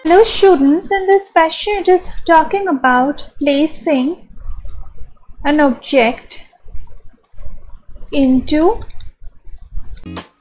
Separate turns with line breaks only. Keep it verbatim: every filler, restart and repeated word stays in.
Hello students, in this question it is talking about placing an object into